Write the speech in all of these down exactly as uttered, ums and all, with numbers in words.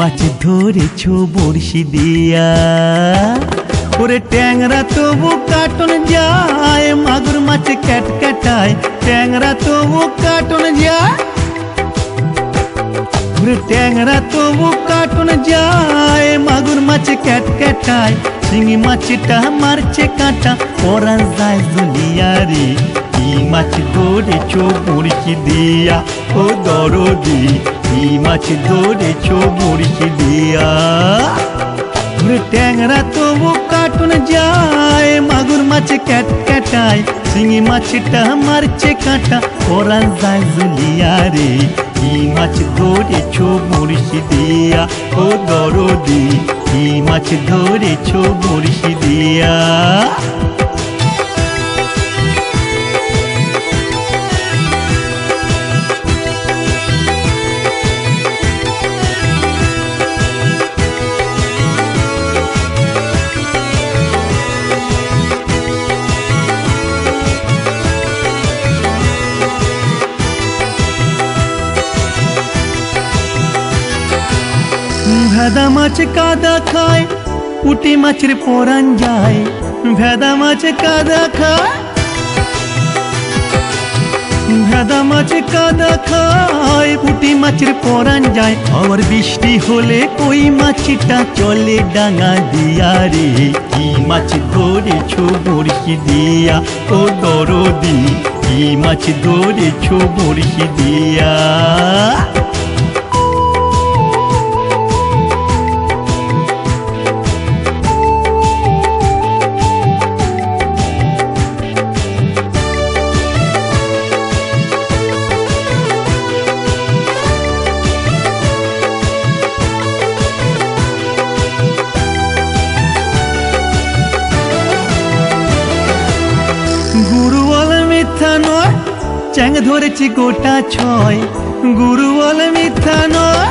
মাছ ধরেছো বড়শি দিয়া। ওরে ট্যাংরা তবু কাটন যায়, মাগুর মাছ ক্যাট ক্যাটায়, ট্যাংরা তবু কাটন যায়। ওরে ট্যাংরা তবু কাটন যায়, মাগুর মাছ ক্যাট ক্যাটায়, শিঙি মাছটা মারছে কাঁটা পরান যায় জলিয়া রে। কি মাছ ধরেছো বড়শি দিয়া ও দরদি, কি মাছ ধরেছো বড়শি দিয়া। ওরে ট্যাংরা তবু কাটন যায়, মাগুর মাছ ক্যাট ক্যাটায়, শিঙি মাছটা মারছে কাঁটা পরান যায় জলিয়া রে। কি মাছ ধরেছো বড়শি দিয়া ও দরদি, কি মাছ ধরেছো বড়শি দিয়া। ভেদা মাছ কাদা খায়, পুঁটি মাছের পরান যায়, ভেদা মাছ কাদা খায়, ভেদা মাছ কাদা খায়, পুঁটি মাছের পরান যায়। আবার বৃষ্টি হলে কই মাছটা চলে ডাঙা দিয়া রে। কি মাছ ধরেছো বড়শি দিয়া ও দরদি, কি মাছ ধরেছো বড়শি দিয়া। গুরু বলে মিথ্যা নয়, চ্যাং ধরেছি গোটা ছয়, গুরু বলে মিথ্যা নয়,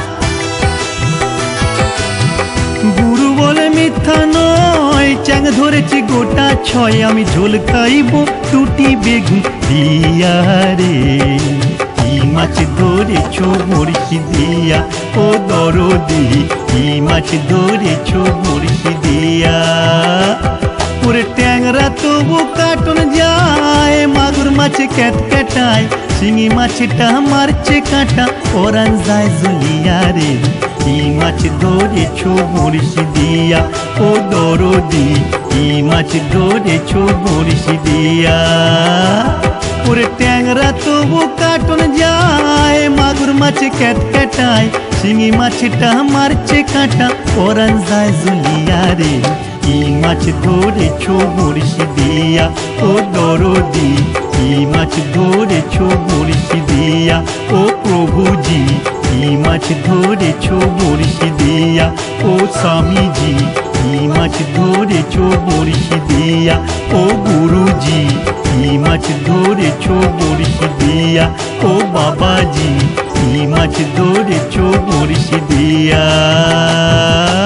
গুরু বলে মিথ্যা নয়, চ্যাং ধরেছি গোটা ছয়। আমি ঝোল খাইব টুটি বেগুন দিয়া রে। কি মাছ ধরেছো বড়শি দিয়া ও দরদি, কি মাছ ধরেছো বড়শি দিয়া। ওরে ট্যাংরা তবু কাটন যায়, মাগুর মাছ ক্যাট ক্যাটায়, শিঙি মাছটা মারছে কাঁটা পরান যায় জলিয়া রে। কি মাছ ধরেছো বড়শি দিয়া ও দরদি, কি মাছ ধরেছো বড়শি দিয়া। ওরে ট্যাংরা তবু কাটন যায়, মাগুর মাছ ক্যাট ক্যাটায়, শিঙি মাছটা মারছে কাঁটা পরান যায় জলিয়া রে। কি মাছ ধরেছো বড়শি দিয়া ও দরদি, কি মাছ ধরেছো বড়শি দিয়া ও প্রভুজি, কি মাছ ধরেছো বড়শি দিয়া ও স্বামীজি, কি মাছ ধরেছো বড়শি দিয়া ও গুরুজি, কি মাছ ধরেছো বড়শি দিয়া ও বাবাজি, কি মাছ ধরেছো বড়শি দিয়া।